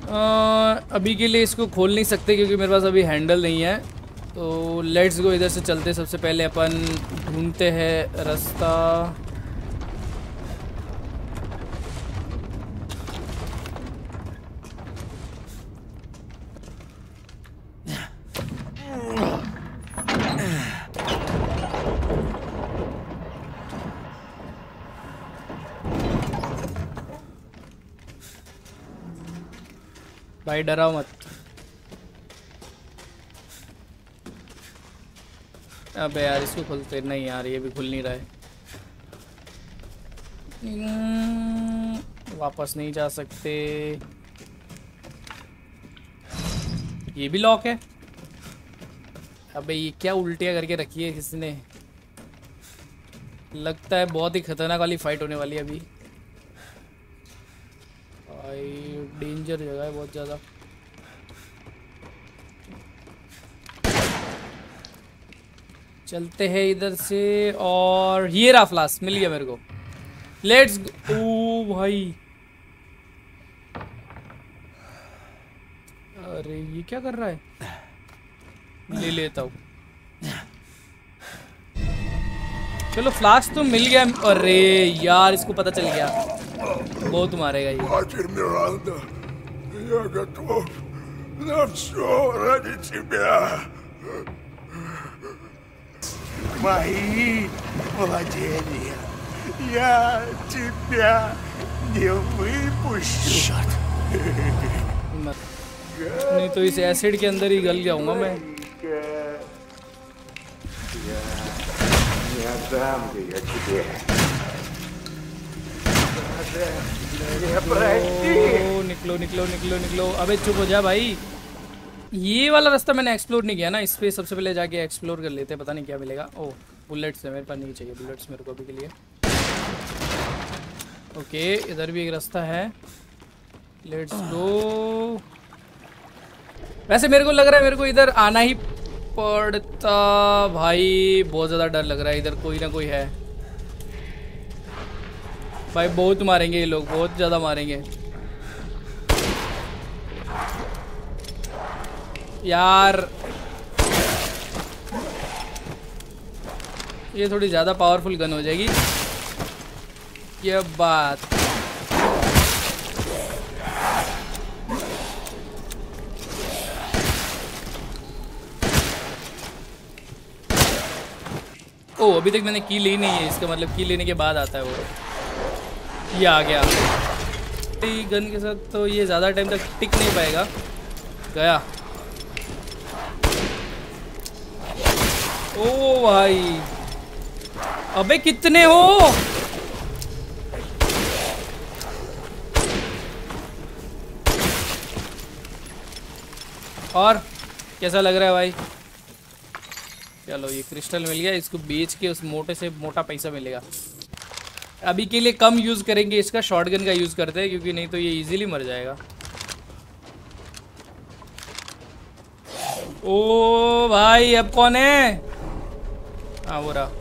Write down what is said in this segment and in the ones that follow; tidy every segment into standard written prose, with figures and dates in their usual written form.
अभी के लिए इसको खोल नहीं सकते क्योंकि मेरे पास अभी हैंडल नहीं है। तो लेट्स गो, इधर से चलते। सबसे पहले अपन ढूंढते हैं रास्ता। भाई डराओ मत। अबे यार इसको खोलते नहीं यार, ये भी खुल नहीं रहा है। वापस नहीं जा सकते। ये भी लॉक है। अबे ये क्या उल्टियाँ करके रखी है किसने। लगता है बहुत ही खतरनाक वाली फाइट होने वाली है अभी। भाई डेंजर जगह है बहुत ज़्यादा। चलते हैं इधर से। और ये रहा फ्लास्क, मिल गया मेरे को। लेट्स ओ भाई, अरे ये क्या कर रहा है। ले लेता हूँ। चलो फ्लास्क तो मिल गया। अरे यार इसको पता चल गया, बहुत मारेगा ये। Матерь Миранда, я готов на все ради тебя. Мои владения. Я тебя не выпущу. Черт. नहीं तो इस एसिड के अंदर ही गल जाऊंगा मैं। Не отдам ее тебе. निकलो निकलो निकलो निकलो। अबे चुप हो जा भाई। ये वाला रास्ता मैंने एक्सप्लोर नहीं किया ना, इस पे सबसे पहले जाके एक्सप्लोर कर लेते हैं। पता नहीं क्या मिलेगा। ओह बुलेट्स है, मेरे पास नहीं चाहिए बुलेट्स मेरे को अभी के लिए। ओके इधर भी एक रास्ता है। Let's go. वैसे मेरे को लग रहा है मेरे को इधर आना ही पड़ता। भाई बहुत ज़्यादा डर लग रहा है। इधर कोई ना कोई है भाई। बहुत मारेंगे ये लोग, बहुत ज़्यादा मारेंगे यार। ये थोड़ी ज़्यादा पावरफुल गन हो जाएगी ये बात। ओ अभी तक मैंने की ली नहीं है, इसका मतलब की लेने के बाद आता है वो। ये आ गया। गन के साथ तो ये ज़्यादा टाइम तक टिक नहीं पाएगा। गया। ओ भाई अबे कितने हो। और कैसा लग रहा है भाई। चलो ये क्रिस्टल मिल गया, इसको बेच के उस मोटे से मोटा पैसा मिलेगा। अभी के लिए कम यूज़ करेंगे इसका, शॉटगन का यूज़ करते हैं क्योंकि नहीं तो ये इजीली मर जाएगा। ओ भाई अब कौन है। हाँ वो रहा।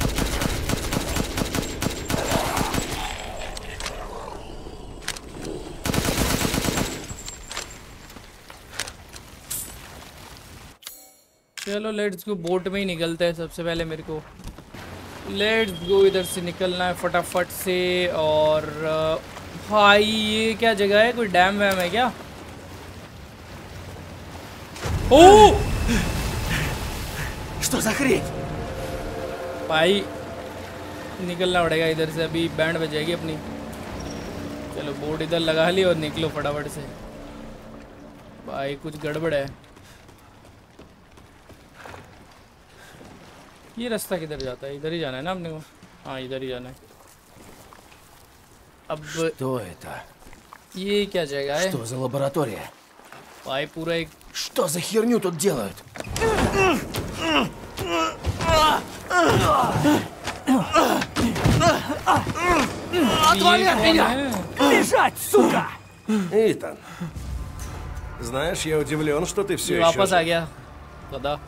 चलो लेट्स गो, बोट में ही निकलते हैं सबसे पहले। मेरे को लेट्स गो, इधर से निकलना है फटाफट से। और भाई ये क्या जगह है, कोई डैम वैम है क्या। ओ Что за хрень? भाई निकलना पड़ेगा इधर से, अभी बैंड बजाएगी अपनी। चलो बोट इधर लगा ली और निकलो फटाफट से। भाई कुछ गड़बड़ है। ये रास्ता किधर जाता है। इधर ही जाना है ना अपने को। हाँ इधर ही जाना है। अब Что это? ये क्या जगह है। Что за лаборатория? भाई पूरा एक Что за херню тут делают? Отвали от меня! Бежать, сука! Итан, знаешь, я удивлен, что ты все वापस आ еще... गया पता।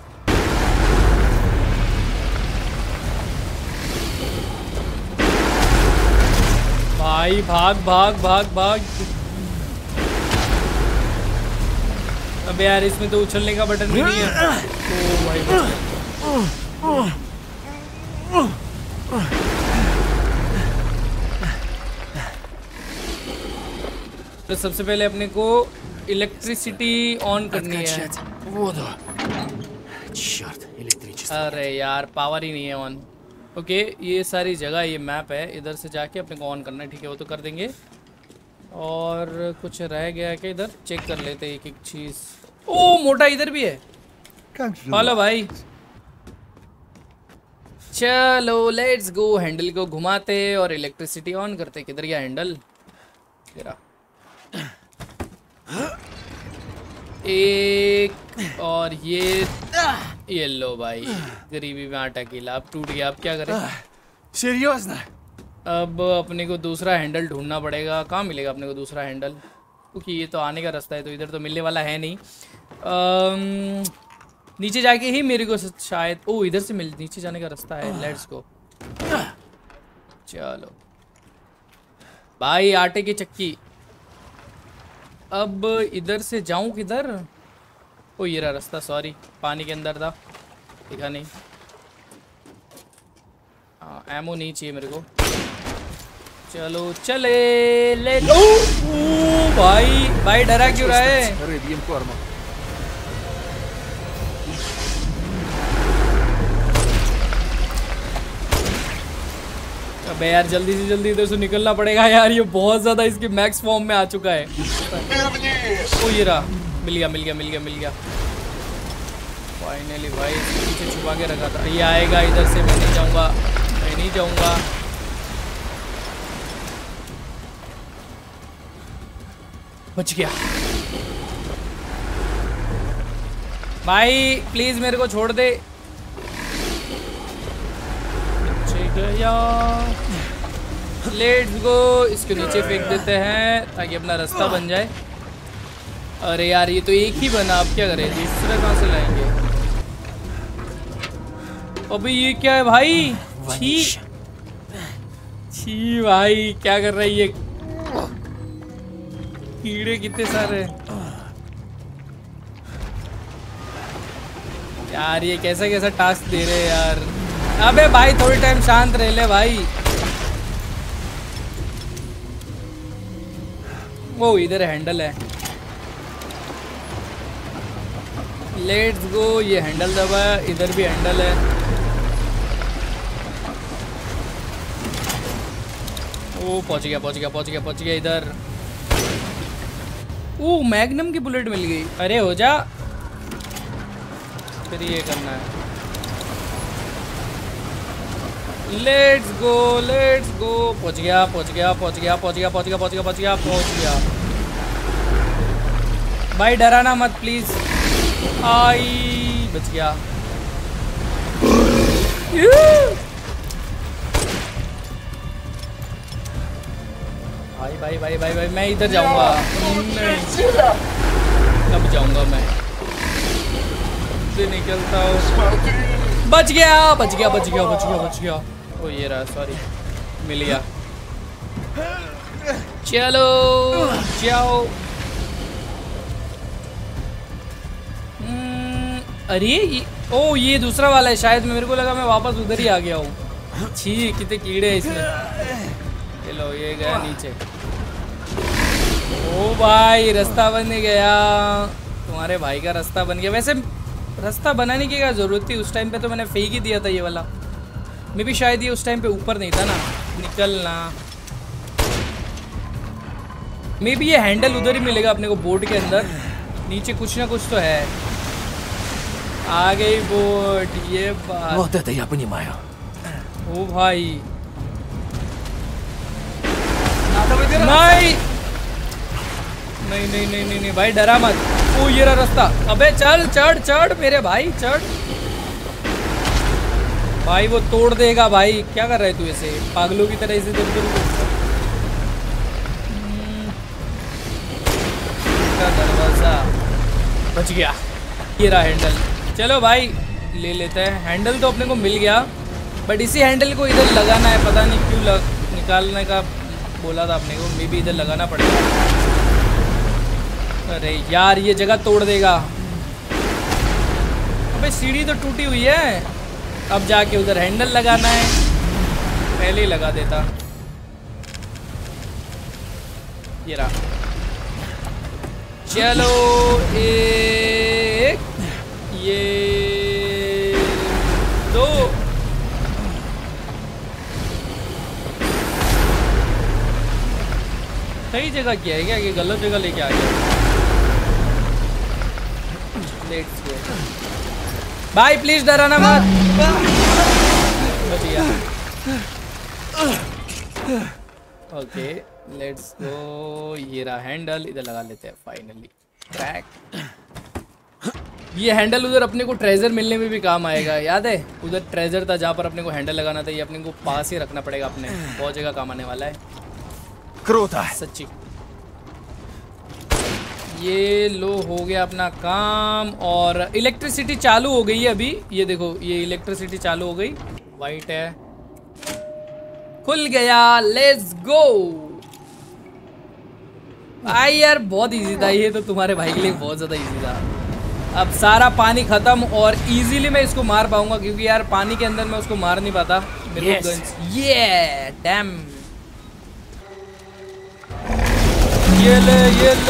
भाई भाग भाग भाग भाग। अबे यार इसमें तो उछलने का बटन भी नहीं है। ओ भाई तो सबसे पहले अपने को इलेक्ट्रिसिटी ऑन करनी है। अरे यार पावर ही नहीं है ऑन। ओके ये सारी जगह ये मैप है, इधर से जाके अपने को ऑन करना है। ठीक है वो तो कर देंगे। और कुछ रह गया है क्या इधर, चेक कर लेते हैं एक एक चीज। ओ मोटा इधर भी है। हेलो भाई चलो लेट्स गो। हैंडल को घुमाते और इलेक्ट्रिसिटी ऑन करते। किधर गया हैंडल तेरा? एक और ये लो भाई, गरीबी में आटा कीला। अब टूट गया, अब क्या करें? Серьезно? अब अपने को दूसरा हैंडल ढूंढना पड़ेगा। कहाँ मिलेगा अपने को दूसरा हैंडल? क्योंकि ये तो आने का रास्ता है, तो इधर तो मिलने वाला है नहीं। नीचे जाके ही मेरे को शायद, ओ इधर से नीचे जाने का रास्ता है। Let's go. चलो भाई आटे की चक्की। अब इधर से जाऊं किधर? ओ ये रहा रास्ता, सॉरी पानी के अंदर था, दिखा नहीं। हाँ एमो नहीं चाहिए मेरे को। चलो चले ले लो। भाई भाई डरा क्यों रहा है? Рыбьим кормом. अबे यार जल्दी से जल्दी इधर से निकलना पड़ेगा यार, ये बहुत ज्यादा इसकी मैक्स फॉर्म में आ चुका है। ओ ये रहा, मिल गया मिल गया मिल गया मिल गया फाइनली भाई। पीछे छुपा के रखा था, ये आएगा इधर से। मैं नहीं जाऊंगा, मैं नहीं जाऊंगा। बच गया भाई, प्लीज मेरे को छोड़ दे। गया लेट्स गो। इसके नीचे फेंक देते हैं ताकि अपना रास्ता बन जाए। अरे यार ये तो एक ही बना, अब क्या करें? दूसरा कहाँ से लाएंगे? अबे ये क्या है भाई? छी छी भाई क्या कर रहा है ये? कीड़े कितने सारे यार, ये कैसा कैसा टास्क दे रहे हैं यार। अबे भाई थोड़ी टाइम शांत रह ले भाई। वो इधर हैंडल है, लेट्स गो। ये हैंडल दबा, इधर भी हैंडल है। ओ पहुंच गया पहुंच गया पहुंच गया पहुंच गया इधर। ओ मैग्नम की बुलेट मिल गई। अरे हो जा, फिर ये करना है। Let's go let's go. पहुंच गया पहुंच गया पहुंच गया पहुंच गया पहुंच गया पहुंच गया पहुंच गया पहुंच गया। भाई डराना मत प्लीज। आई बच गया। भाई भाई भाई भाई भाई मैं इधर जाऊंगा। कब जाऊंगा मैं? निकलता हूँ। बच गया बच गया बच गया बच गया बच गया। ओ ये रहा, सॉरी मिल गया। चलो जाओ। अरे ओ ये दूसरा वाला है शायद। मेरे को लगा मैं वापस उधर ही आ गया हूँ। छी कितने कीड़े हैं इसमें। चलो ये गया नीचे। ओ भाई रास्ता बन गया, तुम्हारे भाई का रास्ता बन गया। वैसे रास्ता बनाने की क्या जरूरत थी? उस टाइम पे तो मैंने फेंक ही दिया था ये वाला। मे भी शायद ये उस टाइम पे ऊपर नहीं था ना निकलना। मे भी ये हैंडल उधर ही मिलेगा अपने को बोट के अंदर। नीचे कुछ ना कुछ तो है। आ गई बोट, ये बात। Вот это я понимаю. ओ भाई नहीं नहीं नहीं नहीं नहीं नहीं भाई डरा मत। ओ ये रहा रास्ता। अबे चल चढ़ चढ़ मेरे भाई चढ़। भाई वो तोड़ देगा भाई। क्या कर रहे तू ऐसे पागलों की तरह ऐसे दरवाजा। बच गया। ये रहा हैंडल। चलो भाई ले लेते हैं। हैंडल तो अपने को मिल गया, बट इसी हैंडल को इधर लगाना है। पता नहीं क्यों निकालने का बोला था अपने को। मे भी इधर लगाना पड़ेगा। अरे यार ये जगह तोड़ देगा। अबे सीढ़ी तो टूटी हुई है, अब जाके उधर हैंडल लगाना है, पहले ही लगा देता। ये रहा, चलो एक, ये दो, सही जगह किया है क्या? ये गलत जगह लेके आ गया। लेट्स गो भाई, प्लीज डराना मत। बढ़िया, ओके लेट्स गो। ये रहा हैंडल, इधर लगा लेते हैं फाइनली। क्रैक। ये हैंडल उधर अपने को ट्रेजर मिलने में भी काम आएगा, याद है? उधर ट्रेजर था जहाँ पर अपने को हैंडल लगाना था, ये अपने को पास ही रखना पड़ेगा, अपने बहुत जगह काम आने वाला है। Круто! सच्ची। ये लो हो गया अपना काम, और इलेक्ट्रिसिटी चालू हो गई है अभी। ये देखो, ये इलेक्ट्रिसिटी चालू हो गई, वाइट है, खुल गया। लेट्स गो। आई यार बहुत इजी था ये तो, तुम्हारे भाई के लिए बहुत ज़्यादा इजी था। अब सारा पानी खत्म और इजीली मैं इसको मार पाऊंगा, क्योंकि यार पानी के अंदर मैं उसको मार नहीं पाता। मेरे को गन्स, ये डैम, ये ले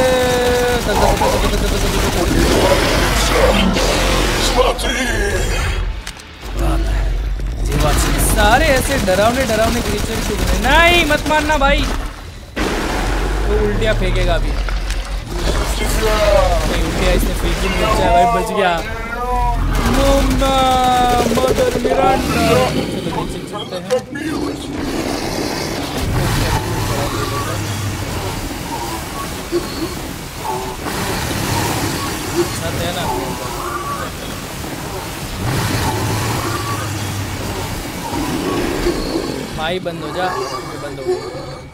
सारे ऐसे डरावने क्रिएचर क्यों बने? नहीं मत मारना भाई, वो उल्टियाँ फेंकेगा अभी। नहीं उल्टियाँ इसने फेंकी नहीं, अच्छा भाई बच गया। Mama mother Miranda. चलो नीचे चलते हैं। छत है ना, भाई बंद हो जा, बंद हो गया।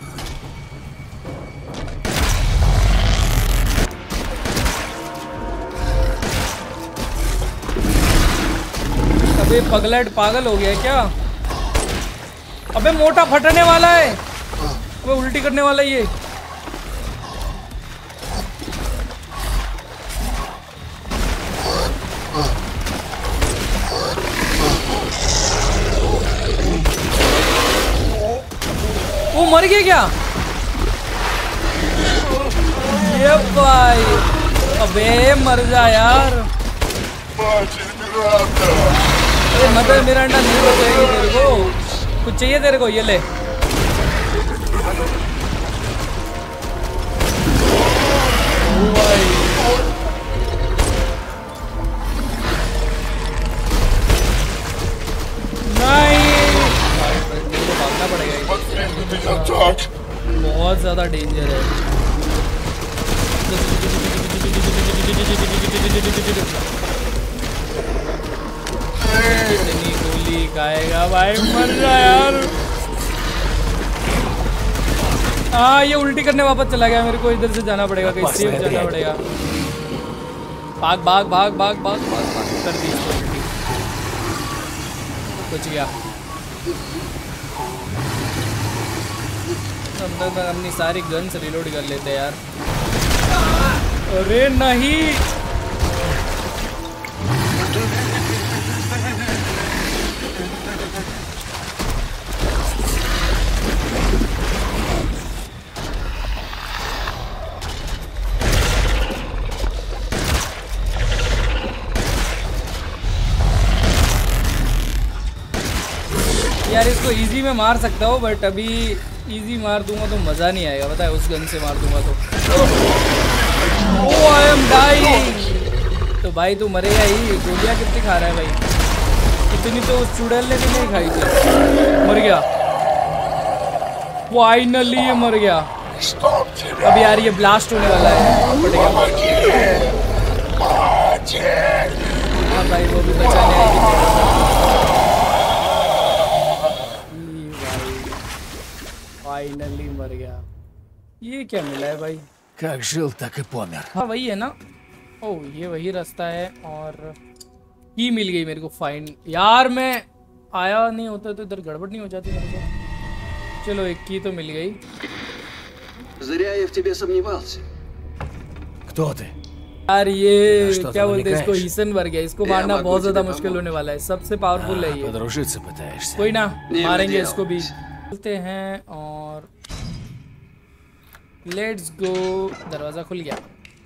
अबे पगलट पागल हो गया है क्या? अबे मोटा फटने वाला है, अबे उल्टी करने वाला है ये। वो मर गया क्या? ये भाई, अबे मर जा यार। अरे मदर मिरांडा नहीं बचेगी तेरे को, कुछ चाहिए तेरे को? ये ले। ओ भाई नहीं, भागना पड़ेगा, बहुत ज्यादा डेंजर है। इतनी गोली खाएगा भाई, मर जा यार। हाँ ये उल्टी करने वापस चला गया, मेरे को इधर से जाना पड़ेगा, कहीं सेफ जाना पड़ेगा। भाग भाग भाग भाग भाग भाग भाग कर दी उल्टी, कुछ गया। अंदर अपनी सारी गन्स रिलोड कर लेते हैं यार। अरे नहीं, यार इसको इजी में मार सकता हूँ, बट अभी इजी मार दूंगा तो मज़ा नहीं आएगा, पता है? उस गन से मार दूंगा तो ओह आई एम डाइंग। तो भाई तू मरेगा ही, गोलियाँ कितनी खा रहा है भाई? इतनी तो उस चुड़ैल ने भी नहीं खाई थी। मर गया फाइनली, ये मर गया। अब यार ये ब्लास्ट होने वाला है, हाँ भाई वो भी बचाने आएगी। फाइनली मर गया। ये क्या मिला है भाई? Как жил, так и помер. हाँ वही है ना। ओह ये वही रास्ता है, और की मिल गई मेरे को फाइन। यार मैं आया नहीं होता तो इधर गड़बड़ नहीं हो जाती मेरे को। चलो एक की तो मिल गई। Зря я в тебе сомневался. Кто ты? यार ये что-то क्या बोलते हैं इसको, намекаешь? हीसनबर्ग है, इसको मारना बहुत ज्यादा मुश्किल होने वाला है, सबसे पावरफुल है ये। Подружиться пытаешься? कोई ना, नहीं, मारेंगे मैं इसको भी। चलते हैं और लेट्स गो। दरवाजा खुल गया।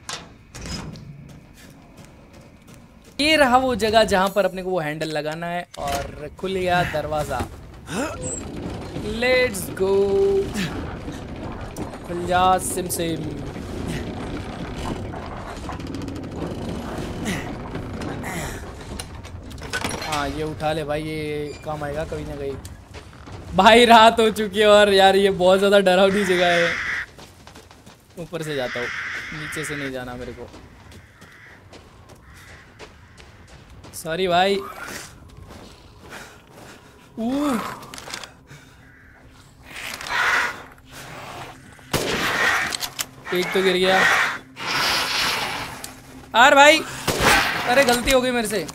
ये रहा वो जगह जहां पर अपने को वो हैंडल लगाना है और खुल गया दरवाजा। Let's go. खुल जा सिम सिम। हाँ ये उठा ले भाई, ये काम आएगा कभी ना कहीं। भाई रात हो चुकी है और यार ये बहुत ज़्यादा डरावनी जगह है। ऊपर से जाता हूँ, नीचे से नहीं जाना मेरे को। सॉरी भाई। एक तो गिर गया। यार भाई, अरे गलती हो गई मेरे से।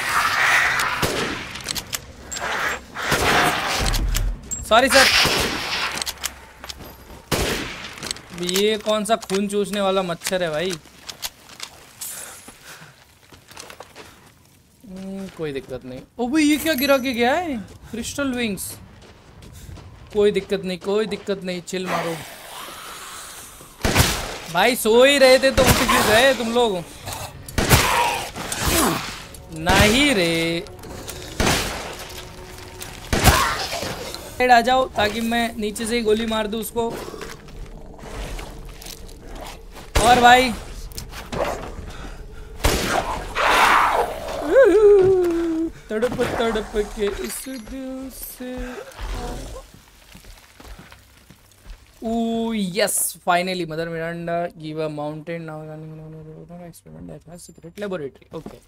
Sorry sir. ये कौन सा खून चूसने वाला मच्छर है भाई? कोई दिक्कत नहीं। ओ भाई ये क्या गिरा के गया है? Crystal wings. कोई दिक्कत नहीं, कोई दिक्कत नहीं, चिल मारो भाई। सो ही रहे थे तो उठ क्यों गए तुम लोग? नहीं रे, आ जाओ ताकि मैं नीचे से ही गोली मार दूं उसको। और भाई तड़प तड़प के इस दिल से। Yes finally mother Miranda give a mountain now experiment that has secret laboratory. Okay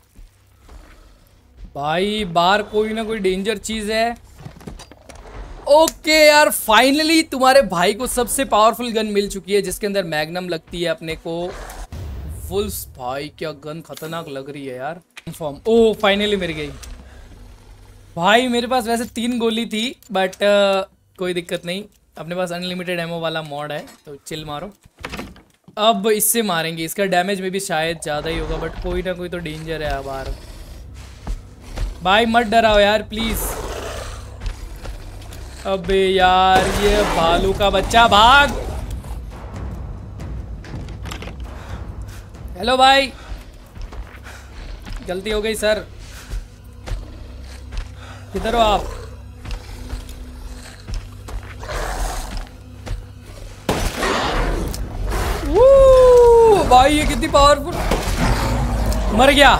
भाई, बाहर कोई ना कोई डेंजर चीज है। ओके यार, फाइनली तुम्हारे भाई को सबसे पावरफुल गन मिल चुकी है जिसके अंदर मैग्नम लगती है अपने को। वुल्फ्स भाई क्या गन खतरनाक लग रही है यार। फॉर्म ओ फाइनली मिल गई भाई। मेरे पास वैसे 3 गोली थी बट कोई दिक्कत नहीं, अपने पास अनलिमिटेड एमो वाला मॉड है तो चिल मारो। अब इससे मारेंगे, इसका डैमेज में भी शायद ज़्यादा ही होगा बट कोई ना कोई तो डेंजर है बाहर। भाई मत डराओ यार प्लीज़। अबे यार ये भालू का बच्चा भाग। हेलो भाई, गलती हो गई सर। किधर हो आप? भाई ये कितनी पावरफुल। मर गया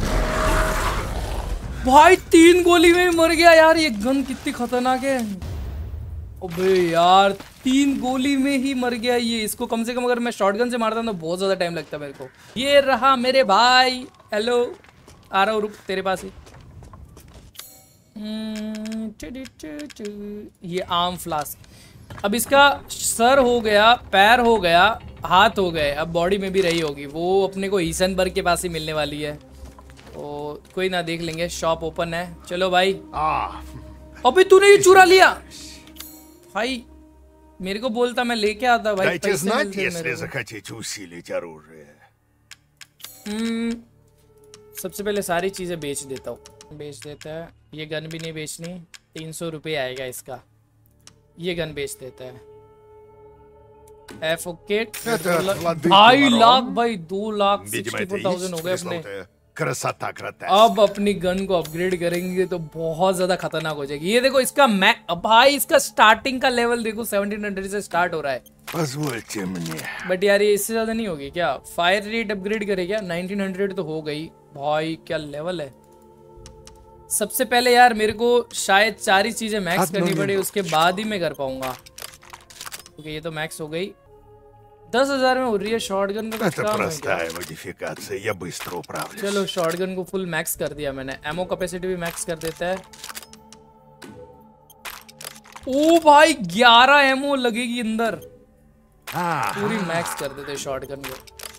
भाई, 3 गोली में मर गया यार। ये गन कितनी खतरनाक है। अबे यार 3 गोली में ही मर गया ये। इसको कम से कम अगर मैं शॉटगन से मारता तो बहुत ज़्यादा टाइम लगता मेरे को। ये रहा मेरे भाई। हेलो, आ रहा हूँ, रुक तेरे पास ही। ये आर्म फ्लास्क। अब इसका सर हो गया, पैर हो गया, हाथ हो गए, अब बॉडी में भी रही होगी। वो अपने को हीसनबर्ग के पास ही मिलने वाली है। तो कोई ना, देख लेंगे। शॉप ओपन है, चलो भाई। अबे तूने ये चुरा लिया भाई। मेरे को बोलता मैं लेके आता भाई। Дайте знать, если захотите усилить оружие. सबसे पहले सारी चीजें बेच देता हूँ। बेच देता है। ये गन भी नहीं बेचनी, 300 रुपये आएगा इसका। ये गन बेच देता है। भाई लाख भाई 2,64,000 हो गए अपने। Красота крата. अब अपनी गन को अपग्रेड करेंगे तो बहुत ज्यादा खतरनाक हो जाएगी। ये देखो इसका भाई इसका स्टार्टिंग का लेवल देखो 1700 से स्टार्ट हो रहा है। Позвольте мне. बट यार ये इससे ज्यादा नहीं होगी क्या? फायर रेट अपग्रेड करे क्या? 1900 तो हो गई भाई। क्या लेवल है। सबसे पहले यार मेरे को शायद 4 ही चीजें मैक्स करनी पड़ी, उसके बाद ही मैं कर पाऊंगा। क्योंकि ये तो मैक्स हो गई। 10,000 में हो रही है शॉटगन का। Это простая модификация, я быстро управлюсь. चलो शॉटगन को फुल मैक्स कर दिया मैंने। एमो कैपेसिटी भी मैक्स कर देता है। ओ भाई 11 एमो लगेगी अंदर। पूरी मैक्स कर देते शॉटगन को।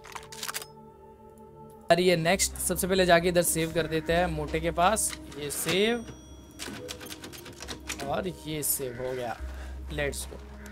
अरे ये नेक्स्ट सबसे पहले जाके इधर सेव कर देते हैं मोटे के पास। ये सेव और ये सेव हो गया। लेट्स गो।